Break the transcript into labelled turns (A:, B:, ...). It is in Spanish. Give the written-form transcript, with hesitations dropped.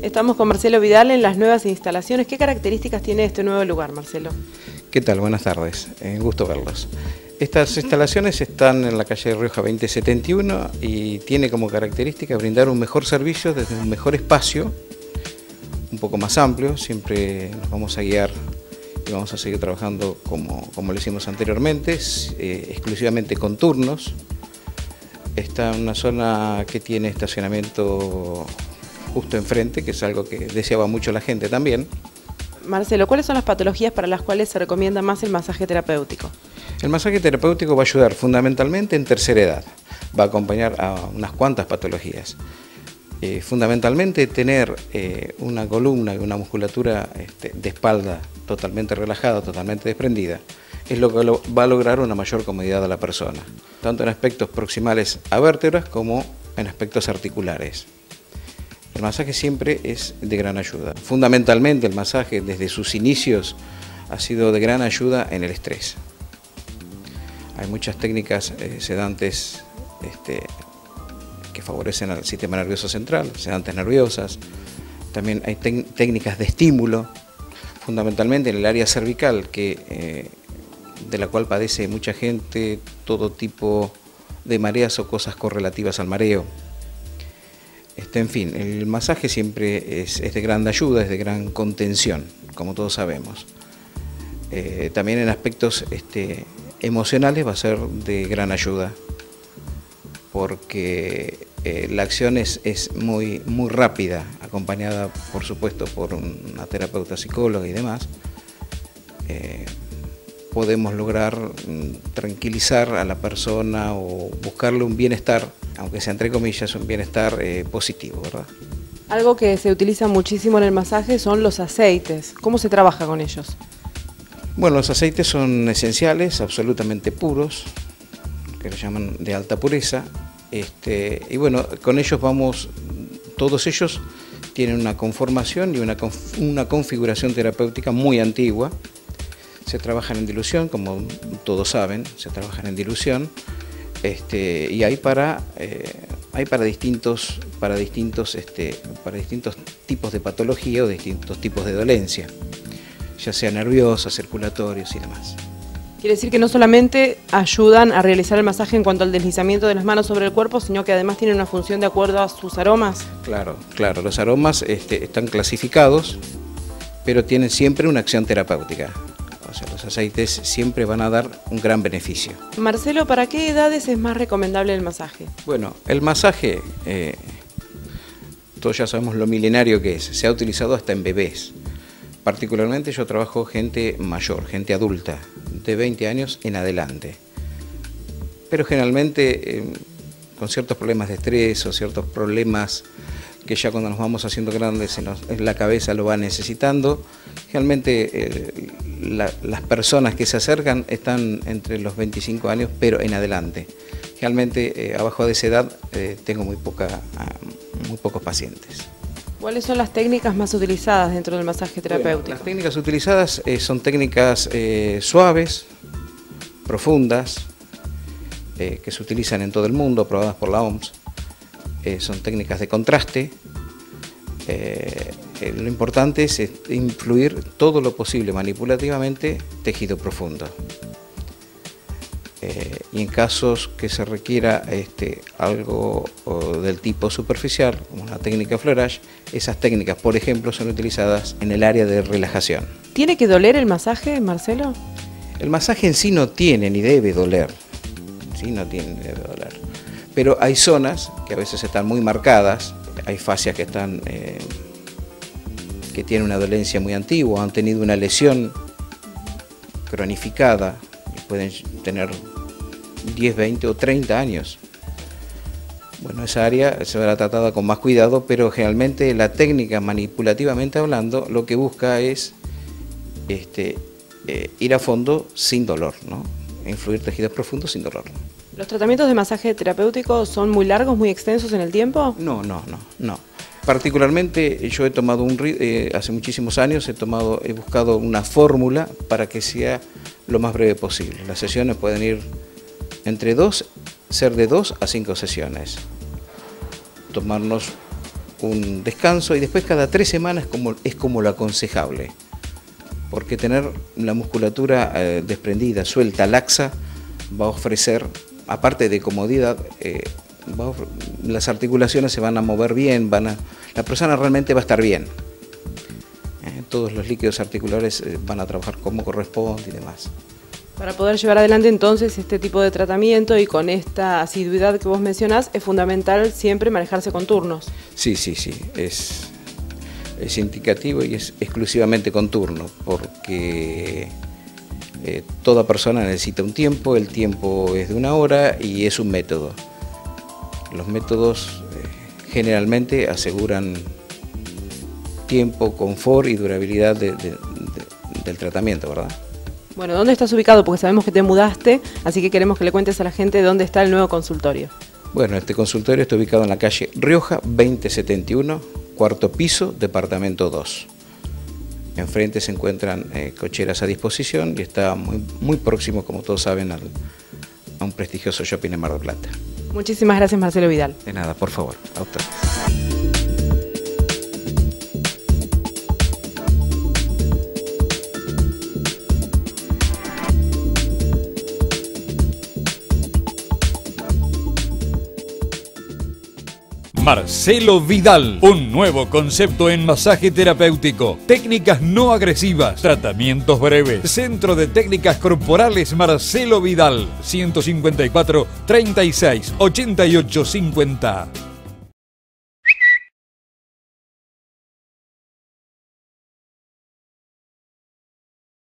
A: Estamos con Marcelo Vidal en las nuevas instalaciones. ¿Qué características tiene este nuevo lugar, Marcelo?
B: ¿Qué tal? Buenas tardes, gusto verlos. Estas instalaciones están en la calle de Rioja 2071 y tiene como característica brindar un mejor servicio desde un mejor espacio, un poco más amplio. Siempre nos vamos a guiar y vamos a seguir trabajando como lo hicimos anteriormente, exclusivamente con turnos. Está en una zona que tiene estacionamiento justo enfrente, que es algo que deseaba mucho la gente también.
A: Marcelo, ¿cuáles son las patologías para las cuales se recomienda más el masaje terapéutico?
B: El masaje terapéutico va a ayudar fundamentalmente en tercera edad, va a acompañar a unas cuantas patologías. Fundamentalmente tener una columna y una musculatura de espalda totalmente relajada, totalmente desprendida, es lo que va a lograr una mayor comodidad a la persona, tanto en aspectos proximales a vértebras como en aspectos articulares. El masaje siempre es de gran ayuda. Fundamentalmente el masaje desde sus inicios ha sido de gran ayuda en el estrés. Hay muchas técnicas sedantes que favorecen al sistema nervioso central, sedantes nerviosas. También hay técnicas de estímulo, fundamentalmente en el área cervical, de la cual padece mucha gente todo tipo de mareas o cosas correlativas al mareo. En fin, el masaje siempre es de gran ayuda, es de gran contención, como todos sabemos. También en aspectos emocionales va a ser de gran ayuda, porque la acción es muy rápida, acompañada por supuesto por una terapeuta psicóloga y demás. Podemos lograr tranquilizar a la persona o buscarle un bienestar, aunque sea entre comillas, un bienestar positivo, ¿verdad?
A: Algo que se utiliza muchísimo en el masaje son los aceites. ¿Cómo se trabaja con ellos?
B: Bueno, los aceites son esenciales, absolutamente puros, que lo llaman de alta pureza. Y bueno, con ellos todos ellos tienen una conformación y una configuración terapéutica muy antigua. Se trabajan en dilución, como todos saben, se trabajan en dilución, y hay para distintos tipos de patología o distintos tipos de dolencia, ya sea nerviosa, circulatorios y demás.
A: Quiere decir que no solamente ayudan a realizar el masaje en cuanto al deslizamiento de las manos sobre el cuerpo, sino que además tienen una función de acuerdo a sus aromas. Claro,
B: los aromas están clasificados, pero tienen siempre una acción terapéutica. O sea, los aceites siempre van a dar un gran beneficio.
A: Marcelo, ¿para qué edades es más recomendable el masaje?
B: Bueno, el masaje, todos ya sabemos lo milenario que es, se ha utilizado hasta en bebés. Particularmente yo trabajo gente mayor, gente adulta, de 20 años en adelante. Pero generalmente con ciertos problemas de estrés o ciertos problemas que ya cuando nos vamos haciendo grandes la cabeza lo va necesitando. Realmente las personas que se acercan están entre los 25 años, pero en adelante. Realmente abajo de esa edad tengo muy pocos pacientes.
A: ¿Cuáles son las técnicas más utilizadas dentro del masaje terapéutico?
B: Bueno, las técnicas utilizadas son técnicas suaves, profundas, que se utilizan en todo el mundo, aprobadas por la OMS. Son técnicas de contraste. Lo importante es influir todo lo posible manipulativamente tejido profundo. Y en casos que se requiera algo del tipo superficial, como una técnica Florage, esas técnicas, por ejemplo, son utilizadas en el área de relajación.
A: ¿Tiene que doler el masaje, Marcelo?
B: El masaje en sí no tiene ni debe doler. Pero hay zonas que a veces están muy marcadas, hay fascias que tienen una dolencia muy antigua, han tenido una lesión cronificada, y pueden tener 10, 20 o 30 años. Bueno, esa área se verá tratada con más cuidado, pero generalmente la técnica, manipulativamente hablando, lo que busca es ir a fondo sin dolor, ¿no? Influir tejidos profundos sin dolor.
A: ¿Los tratamientos de masaje terapéutico son muy largos, muy extensos en el tiempo?
B: No. Particularmente yo he tomado hace muchísimos años he buscado una fórmula para que sea lo más breve posible. Las sesiones pueden ir ser de 2 a 5 sesiones. Tomarnos un descanso y después cada 3 semanas es como lo aconsejable. Porque tener la musculatura desprendida, suelta, laxa, va a ofrecer, aparte de comodidad, las articulaciones se van a mover bien, la persona realmente va a estar bien. Todos los líquidos articulares van a trabajar como corresponde y demás.
A: Para poder llevar adelante entonces este tipo de tratamiento y con esta asiduidad que vos mencionás, es fundamental siempre manejarse con turnos.
B: Sí, es indicativo y es exclusivamente con turno, porque toda persona necesita un tiempo, el tiempo es de 1 hora y es un método. Los métodos generalmente aseguran tiempo, confort y durabilidad del tratamiento, ¿verdad?
A: Bueno, ¿dónde estás ubicado? Porque sabemos que te mudaste, así que queremos que le cuentes a la gente dónde está el nuevo consultorio.
B: Bueno, este consultorio está ubicado en la calle Rioja 2071, 4º piso, departamento 2. Enfrente se encuentran cocheras a disposición y está muy próximo, como todos saben, a un prestigioso shopping en Mar del Plata.
A: Muchísimas gracias, Marcelo Vidal.
B: De nada, por favor, a usted.
C: Marcelo Vidal, un nuevo concepto en masaje terapéutico, técnicas no agresivas, tratamientos breves, Centro de Técnicas Corporales Marcelo Vidal, 154 36 88 50.